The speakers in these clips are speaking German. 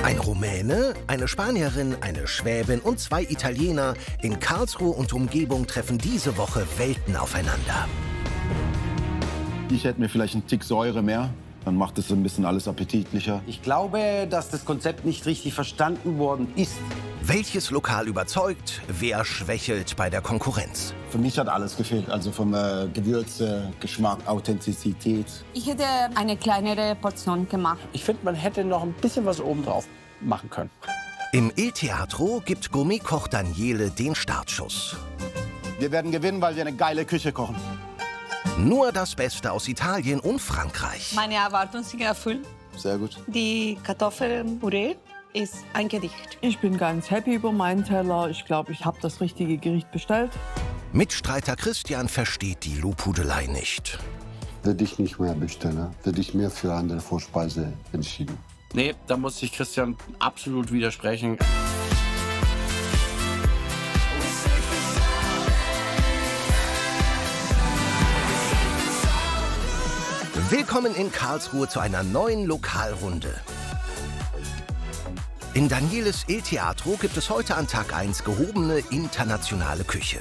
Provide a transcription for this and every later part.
Ein Rumäne, eine Spanierin, eine Schwäbin und 2 Italiener in Karlsruhe und Umgebung treffen diese Woche Welten aufeinander. Ich hätte mir vielleicht einen Tick Säure mehr. Dann macht es ein bisschen alles appetitlicher. Ich glaube, dass das Konzept nicht richtig verstanden worden ist. Welches Lokal überzeugt, wer schwächelt bei der Konkurrenz? Für mich hat alles gefehlt. Also vom Gewürze, Geschmack, Authentizität. Ich hätte eine kleinere Portion gemacht. Ich finde, man hätte noch ein bisschen was obendrauf machen können. Im Il Teatro gibt Gourmetkoch Daniele den Startschuss. Wir werden gewinnen, weil wir eine geile Küche kochen. Nur das Beste aus Italien und Frankreich. Meine Erwartungen sind erfüllt. Sehr gut. Die Kartoffelpüree ist ein Gedicht. Ich bin ganz happy über meinen Teller. Ich glaube, ich habe das richtige Gericht bestellt. Mitstreiter Christian versteht die Lobhudelei nicht. Würde ich nicht mehr bestellen, würde ich mehr für andere Vorspeise entschieden. Nee, da muss ich Christian absolut widersprechen. Willkommen in Karlsruhe zu einer neuen Lokalrunde. In Danieles Il Teatro gibt es heute an Tag 1 gehobene internationale Küche.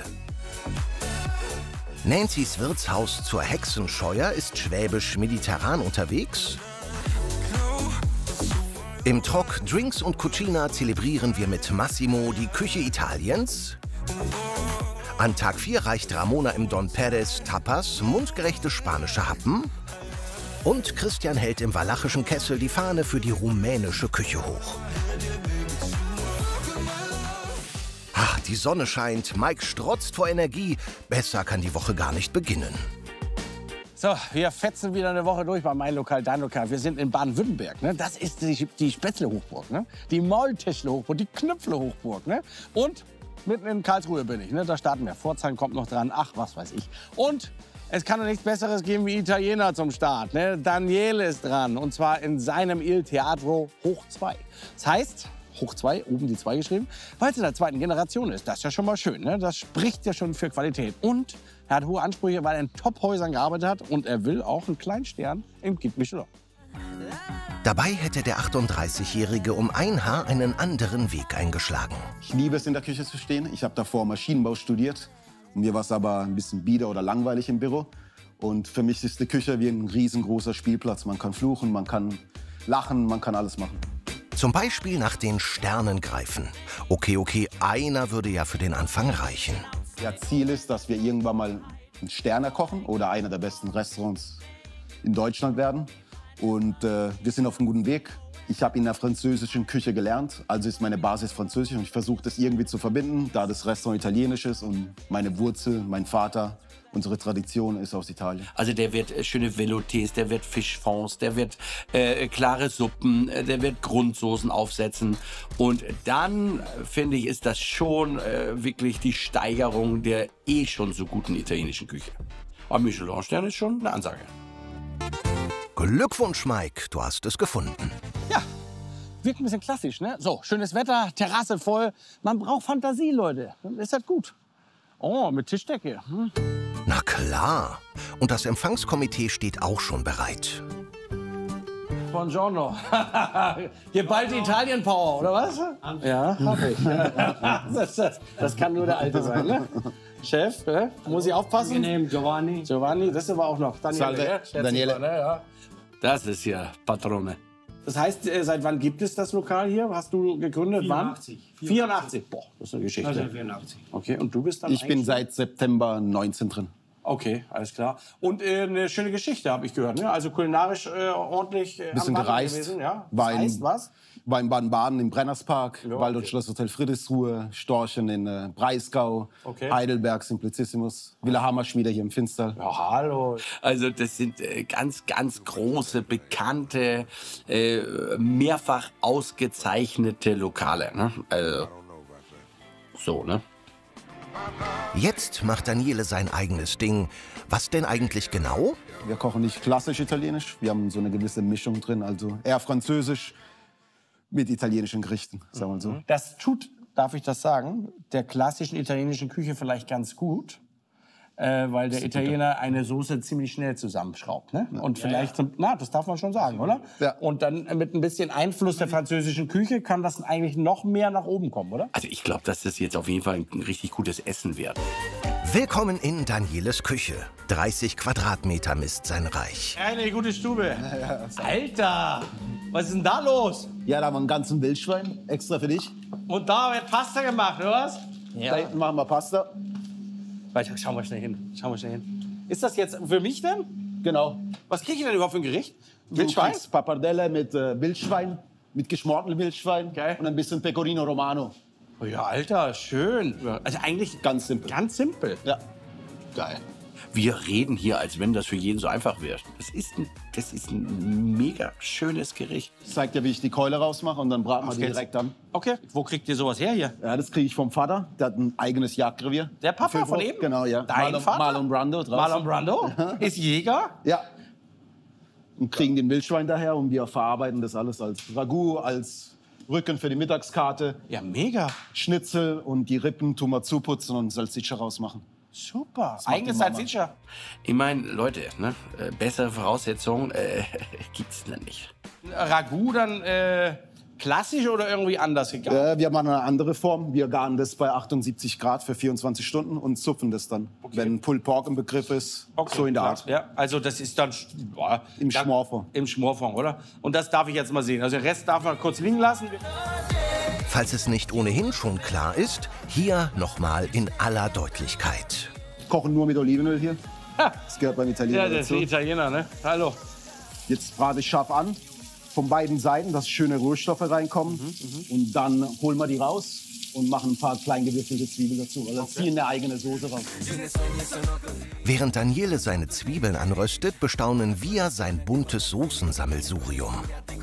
Nancy's Wirtshaus zur Hexenscheuer ist schwäbisch-mediterran unterwegs. Im Trock Drinks und Cucina zelebrieren wir mit Massimo die Küche Italiens. An Tag 4 reicht Ramona im Don Perez Tapas mundgerechte spanische Happen. Und Christian hält im walachischen Kessel die Fahne für die rumänische Küche hoch. Ach, die Sonne scheint, Mike strotzt vor Energie. Besser kann die Woche gar nicht beginnen. So, wir fetzen wieder eine Woche durch bei Mein Lokal, Dein Lokal. Wir sind in Baden-Württemberg. Ne? Das ist die Spätzle-Hochburg, ne? Die Maultäschle-Hochburg, die Knüpfle-Hochburg. Ne? Und mitten in Karlsruhe bin ich. Ne? Da starten wir. Pforzheim kommt noch dran. Ach, was weiß ich. Und es kann doch nichts Besseres geben wie Italiener zum Start. Ne? Daniele ist dran. Und zwar in seinem Il Teatro hoch 2. Das heißt, hoch 2, oben die 2 geschrieben, weil es in der 2. Generation ist. Das ist ja schon mal schön. Ne? Das spricht ja schon für Qualität. Und er hat hohe Ansprüche, weil er in Top-Häusern gearbeitet hat. Und er will auch einen kleinen Stern im Guide Michelin. Dabei hätte der 38-Jährige um ein Haar einen anderen Weg eingeschlagen. Ich liebe es, in der Küche zu stehen. Ich habe davor Maschinenbau studiert. Mir war es aber ein bisschen bieder oder langweilig im Büro. Und für mich ist die Küche wie ein riesengroßer Spielplatz. Man kann fluchen, man kann lachen, man kann alles machen. Zum Beispiel nach den Sternen greifen. Okay, einer würde ja für den Anfang reichen. Ja, Ziel ist, dass wir irgendwann mal einen Stern kochen oder einer der besten Restaurants in Deutschland werden. Und wir sind auf einem guten Weg. Ich habe in der französischen Küche gelernt, also ist meine Basis Französisch. Und ich versuche das irgendwie zu verbinden, da das Restaurant italienisch ist und meine Wurzel, mein Vater, unsere Tradition ist aus Italien. Also der wird schöne Veloutés, der wird Fischfonds, der wird klare Suppen, der wird Grundsoßen aufsetzen. Und dann, finde ich, ist das schon wirklich die Steigerung der schon so guten italienischen Küche. Aber Michelin-Stern ist schon eine Ansage. Glückwunsch, Mike, du hast es gefunden. Ja, wirkt ein bisschen klassisch, ne? So, schönes Wetter, Terrasse voll. Man braucht Fantasie, Leute. Dann ist das gut. Oh, mit Tischdecke. Na klar. Und das Empfangskomitee steht auch schon bereit. Buongiorno. Geballte Italien-Power, oder was? Ja, hab ich. Das kann nur der Alte sein, ne? Chef, muss ich aufpassen? Giovanni. Giovanni, das ist aber auch noch. Daniele. Daniele. Ne? Ja. Das ist ja Patrone. Das heißt, seit wann gibt es das Lokal hier? Hast du gegründet? 84. Wann? 84. Boah, das ist eine Geschichte. Also 84. Okay, und du bist dann Ich bin seit September 19 drin. Okay, alles klar. Und eine schöne Geschichte, habe ich gehört. Ne? Also kulinarisch ordentlich Bisschen am Wandern gereist. gewesen. Ja? War Das heißt in- was? War in Baden-Baden im Brennerspark, Ja, Waldorf Schloss Hotel Friedrichsruhe, Storchen in Breisgau, Okay. Heidelberg, Simplicissimus, Villa Hammerschmieder hier im Finstal. Ja, hallo. Also das sind ganz, ganz große, bekannte, mehrfach ausgezeichnete Lokale. Ne? Also, so, ne? Jetzt macht Daniele sein eigenes Ding. Was denn eigentlich genau? Wir kochen nicht klassisch italienisch, wir haben so eine gewisse Mischung drin, also eher französisch mit italienischen Gerichten, sagen wir mal so. Das tut, darf ich das sagen, der klassischen italienischen Küche vielleicht ganz gut. weil der Italiener eine Soße ziemlich schnell zusammenschraubt. Ne? Und vielleicht, na, das darf man schon sagen, oder? Ja. Und dann mit ein bisschen Einfluss der französischen Küche kann das eigentlich noch mehr nach oben kommen, oder? Also ich glaube, dass das jetzt auf jeden Fall ein richtig gutes Essen wird. Willkommen in Danieles Küche. 30 Quadratmeter misst sein Reich. Eine gute Stube. Alter, was ist denn da los? Ja, da haben wir einen ganzen Wildschwein extra für dich. Und da wird Pasta gemacht, oder was? Da hinten machen wir Pasta. Warte, schauen wir schnell hin. Ist das jetzt für mich denn? Genau. Was kriege ich denn überhaupt für ein Gericht? Du Wildschwein? kriegst Pappardelle mit Wildschwein, mit geschmortem Wildschwein Okay. und ein bisschen Pecorino Romano. Oh ja, Alter, schön. Also eigentlich Ganz simpel. ganz simpel. Ja. Geil. Wir reden hier, als wenn das für jeden so einfach wäre. Das ist ein mega schönes Gericht. Ich zeig dir, wie ich die Keule rausmache und dann braten wir die geht's. direkt an. Okay, wo kriegt ihr sowas her hier? Ja, das kriege ich vom Vater. Der hat ein eigenes Jagdrevier. Der Papa von Fünfhof. eben? Genau, ja. Dein Vater? Marlon Brando draußen. Marlon Brando ist Jäger. Ja. Und kriegen den Wildschwein daher und wir verarbeiten das alles als Ragout, als Rücken für die Mittagskarte, Ja, mega. Schnitzel und die Rippen tun wir zuputzen und Salsiccia rausmachen. Super. macht Eigenes die Mama. Salsiccia. Ich meine, Leute, ne, bessere Voraussetzungen gibt's denn nicht. Ragout dann klassisch oder irgendwie anders gegangen? Wir machen eine andere Form. Wir garen das bei 78 Grad für 24 Stunden und zupfen das dann. Wenn Pulled Pork im Begriff ist, so in der Art. Ja, also das ist dann boah, Im Schmorfond. Im Schmorfond, oder? Und das darf ich jetzt mal sehen. Also den Rest darf man kurz liegen lassen. Falls es nicht ohnehin schon klar ist, hier nochmal in aller Deutlichkeit. Kochen nur mit Olivenöl hier. Ha. Das gehört beim Italiener Ja, das ist dazu. der Italiener, ne? Hallo. Jetzt brate ich scharf an, von beiden Seiten, dass schöne Rohstoffe reinkommen. Und dann holen wir die raus und machen ein paar klein gewürfelte Zwiebeln dazu. Also ziehen eine eigene Soße raus. Während Daniele seine Zwiebeln anröstet, bestaunen wir sein buntes Soßensammelsurium.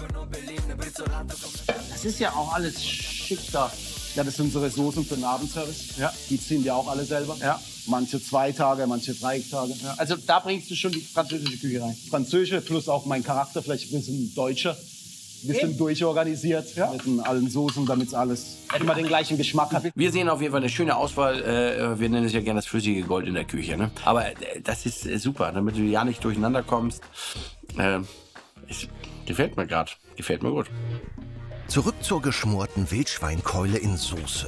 Das ist ja auch alles schick da. Ja, das sind unsere Soßen für den Abendservice. Ja. Die ziehen wir auch alle selber. Ja. Manche 2 Tage, manche 3 Tage. Also da bringst du schon die französische Küche rein. Französische plus auch mein Charakter, vielleicht ein bisschen deutscher. Ein bisschen Eben. durchorganisiert mit allen Soßen, damit es alles immer den gleichen Geschmack hat. Wir sehen auf jeden Fall eine schöne Auswahl. Wir nennen es ja gerne das flüssige Gold in der Küche. Ne? Aber das ist super, damit du ja nicht durcheinander kommst. Gefällt mir gerade. Gefällt mir gut. Zurück zur geschmorten Wildschweinkeule in Soße.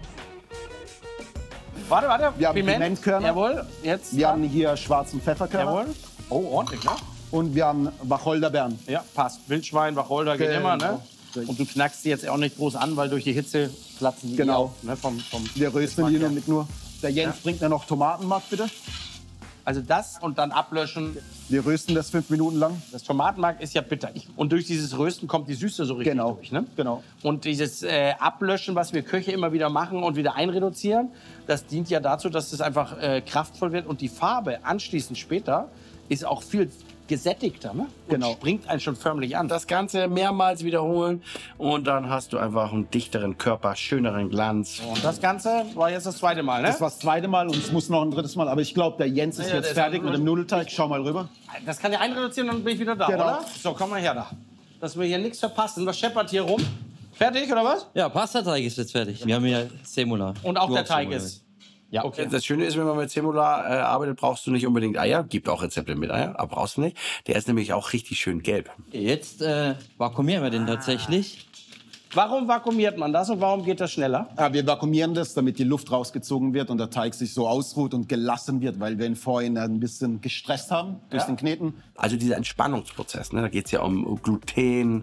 Warte. Wir haben Pimentkörner. Jawohl. Jetzt. Wir haben hier schwarzen Pfefferkörner. Jawohl. Oh, ordentlich, ne? Und wir haben Wacholderbeeren. Ja, passt. Wildschwein, Wacholder geht Genau. immer, ne? Und du knackst die jetzt auch nicht groß an, weil durch die Hitze platzen die Genau. auf, ne? Vom Wir rösten die Geschmack nur her. mit nur. Der Jens bringt mir noch Tomatenmark, bitte. Also das und dann ablöschen. Wir rösten das 5 Minuten lang. Das Tomatenmark ist ja bitter. Und durch dieses Rösten kommt die Süße so richtig Genau. durch. Ne? Genau. Und dieses Ablöschen, was wir Köche immer wieder machen und wieder einreduzieren, das dient ja dazu, dass es einfach kraftvoll wird. Und die Farbe anschließend später ist auch viel gesättigter. Ne? Und Genau. springt einen schon förmlich an. Das Ganze mehrmals wiederholen und dann hast du einfach einen dichteren Körper, schöneren Glanz. Und das Ganze war jetzt das zweite Mal, ne? Das war das zweite Mal und es muss noch ein drittes Mal. Aber ich glaube, der Jens ist Ja, der jetzt ist fertig am mit dem Nudelteig. Schau mal rüber. Das kann ja einreduzieren und dann bin ich wieder da, Genau. oder? So, komm mal her da. Dass wir hier nichts verpassen. Was scheppert hier rum? Fertig, oder was? Ja, Pastateig ist jetzt fertig. Wir haben hier Semola. Und auch Nur der auf Teig Semola. ist. Ja. Okay. Das Schöne ist, wenn man mit Semola arbeitet, brauchst du nicht unbedingt Eier. Gibt auch Rezepte mit Eier, aber brauchst du nicht. Der ist nämlich auch richtig schön gelb. Jetzt vakuumieren wir den tatsächlich. Warum vakuumiert man das und warum geht das schneller? Ja, wir vakuumieren das, damit die Luft rausgezogen wird und der Teig sich so ausruht und gelassen wird, weil wir ihn vorhin ein bisschen gestresst haben durch den Kneten. Also dieser Entspannungsprozess, ne? Da geht es ja um Gluten.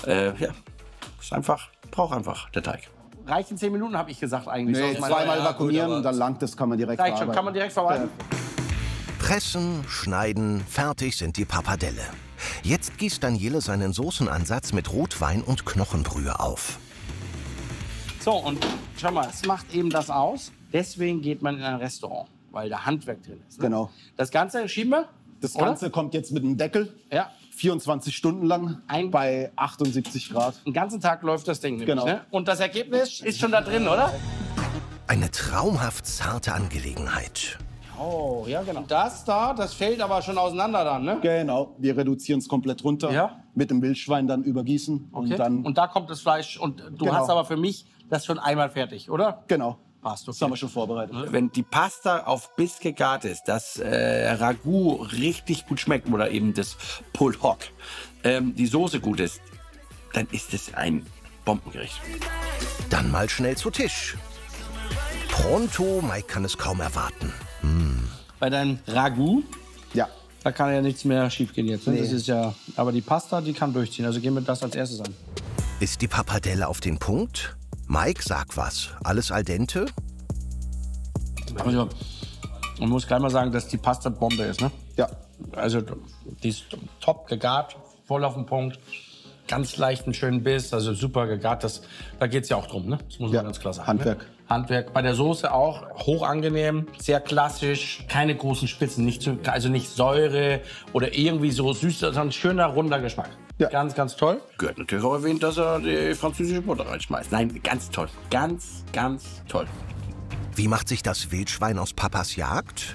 Ist einfach, braucht einfach der Teig. Reichen 10 Minuten, habe ich gesagt eigentlich. Nee, So aus meiner- zweimal Ja, vakuumieren gut, und dann langt das, kann man direkt Reicht schon, verarbeiten. kann man direkt verarbeiten. Pressen, schneiden, fertig sind die Pappardelle. Jetzt gießt Daniele seinen Soßenansatz mit Rotwein und Knochenbrühe auf. So, und schau mal, es macht eben das aus. Deswegen geht man in ein Restaurant, weil da Handwerk drin ist. Ne? Genau. Das Ganze schieben wir. Das oder? Ganze kommt jetzt mit einem Deckel, Ja, 24 Stunden lang, bei 78 Grad. den ganzen Tag läuft das Ding. Nämlich, Genau. ne? Und das Ergebnis ist schon da drin, oder? Eine traumhaft zarte Angelegenheit. Oh, ja, genau. Das da, das fällt aber schon auseinander dann, ne? Genau, wir reduzieren es komplett runter, Ja. mit dem Wildschwein dann übergießen Okay. und dann, Und da kommt das Fleisch und du Genau. hast aber für mich das schon einmal fertig, oder? genau. Passt, Das haben wir schon vorbereitet. Wenn die Pasta auf Biss gegart ist, das Ragout richtig gut schmeckt oder eben das Pulled Hock, die Soße gut ist, dann ist es ein Bombengericht. Dann mal schnell zu Tisch. Pronto, Mike kann es kaum erwarten. Bei deinem Ragout, Ja. da kann ja nichts mehr schief gehen jetzt. Ne? Nee. Das ist ja, aber die Pasta, die kann durchziehen. Also gehen wir das als erstes an. Ist die Pappardelle auf den Punkt? Mike, sag was. Alles al dente? Also, man muss gleich mal sagen, dass die Pasta Bombe ist. Ne? Ja. Also die ist top gegart, voll auf den Punkt. Ganz leichten, schönen Biss, also super gegart. Da geht es ja auch drum, ne? Das muss man Ja, ganz klar sagen. Handwerk. Ne? Handwerk. Bei der Soße auch hoch angenehm, sehr klassisch, keine großen Spitzen, also nicht Säure oder irgendwie so süß, sondern ein schöner, runder Geschmack. Ja. Ganz, ganz toll. Gehört natürlich auch erwähnt, dass er die französische Butter reinschmeißt. Nein, ganz toll. Ganz, ganz toll. Wie macht sich das Wildschwein aus Papas Jagd?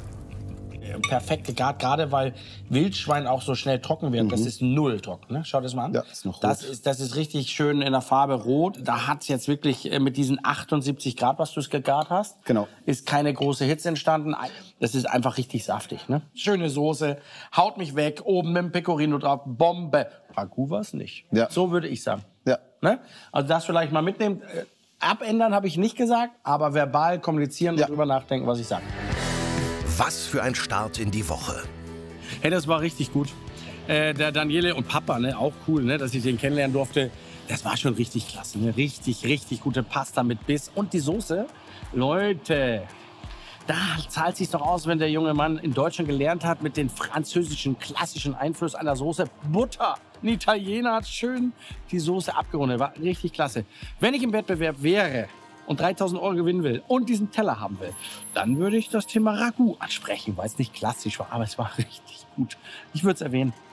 Perfekt gegart, gerade weil Wildschwein auch so schnell trocken wird. Das ist null trocken. Ne? Schau das mal an. Ja, ist noch rot. Das ist richtig schön in der Farbe rot. Da hat es jetzt wirklich mit diesen 78 Grad, was du es gegart hast, Genau. ist keine große Hitze entstanden. Das ist einfach richtig saftig. Ne? Schöne Soße, haut mich weg, oben mit dem Pecorino drauf, Bombe. Ragout war es nicht. Ja. So würde ich sagen. Ja. Ne? Also das vielleicht mal mitnehmen. Abändern habe ich nicht gesagt, aber verbal kommunizieren und drüber nachdenken, was ich sage. Was für ein Start in die Woche. Hey, das war richtig gut. Der Daniele und Papa, ne, auch cool, ne, dass ich den kennenlernen durfte. Das war schon richtig klasse. Ne? Richtig, richtig gute Pasta mit Biss. Und die Soße, Leute, da zahlt sich doch aus, wenn der junge Mann in Deutschland gelernt hat mit den französischen klassischen Einfluss an der Soße. Butter. Ein Italiener hat schön die Soße abgerundet. War richtig klasse. Wenn ich im Wettbewerb wäre und 3.000 € gewinnen will und diesen Teller haben will, dann würde ich das Thema Ragout ansprechen, weil es nicht klassisch war, aber es war richtig gut. Ich würde es erwähnen.